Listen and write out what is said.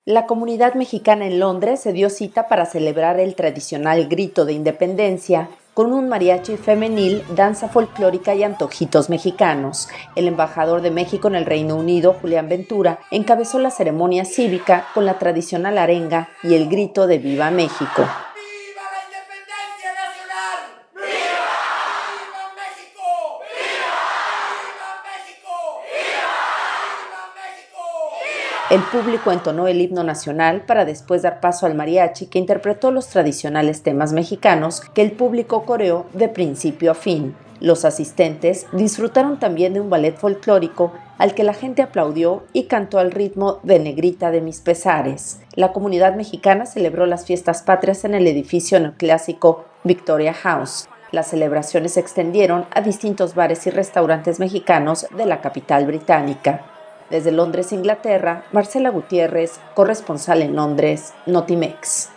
La comunidad mexicana en Londres se dio cita para celebrar el tradicional grito de independencia con un mariachi femenil, danza folclórica y antojitos mexicanos. El embajador de México en el Reino Unido, Julián Ventura, encabezó la ceremonia cívica con la tradicional arenga y el grito de ¡Viva México! ¡Viva la independencia nacional! ¡Viva! ¡Viva México! ¡Viva! ¡Viva México! ¡Viva! ¡Viva México! El público entonó el himno nacional para después dar paso al mariachi, que interpretó los tradicionales temas mexicanos que el público coreó de principio a fin. Los asistentes disfrutaron también de un ballet folclórico al que la gente aplaudió y cantó al ritmo de Negrita de mis pesares. La comunidad mexicana celebró las fiestas patrias en el edificio neoclásico Victoria House. Las celebraciones se extendieron a distintos bares y restaurantes mexicanos de la capital británica. Desde Londres, Inglaterra, Marcela Gutiérrez, corresponsal en Londres, Notimex.